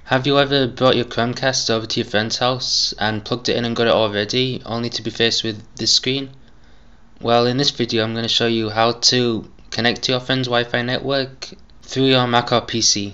Have you ever brought your Chromecast over to your friend's house and plugged it in and got it all ready, only to be faced with this screen? Well, in this video I'm going to show you how to connect to your friend's Wi-Fi network through your Mac or PC.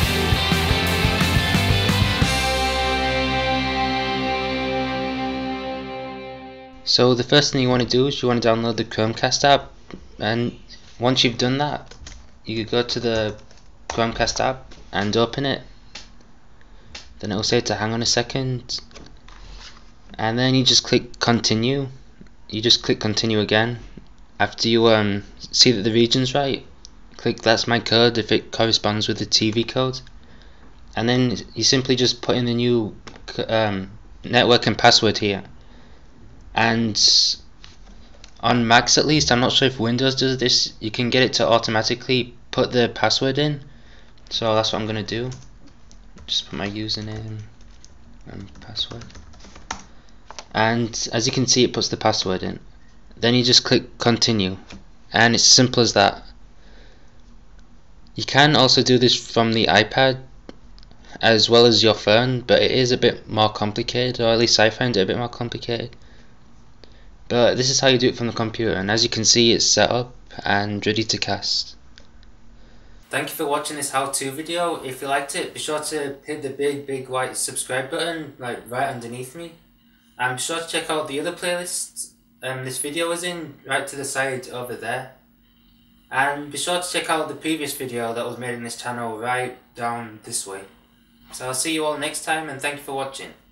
So the first thing you want to do is you want to download the Chromecast app, and once you've done that, you go to the Chromecast app and open it. Then it will say to hang on a second, and then you just click continue. You just click continue again. After you see that the region's right, click that's my code if it corresponds with the TV code, and then you simply just put in the new network and password here. And on Macs at least, I'm not sure if Windows does this, you can get it to automatically put the password in, so that's what I'm gonna do. Just put my username and password, and as you can see it puts the password in. Then you just click continue, and it's simple as that. You can also do this from the iPad as well as your phone, but it is a bit more complicated, or at least I find it a bit more complicated. But this is how you do it from the computer, and as you can see it's set up and ready to cast. Thank you for watching this how-to video. If you liked it, be sure to hit the big white subscribe button right underneath me, and be sure to check out the other playlists this video is in right to the side over there, and be sure to check out the previous video that was made in this channel right down this way. So I'll see you all next time, and thank you for watching.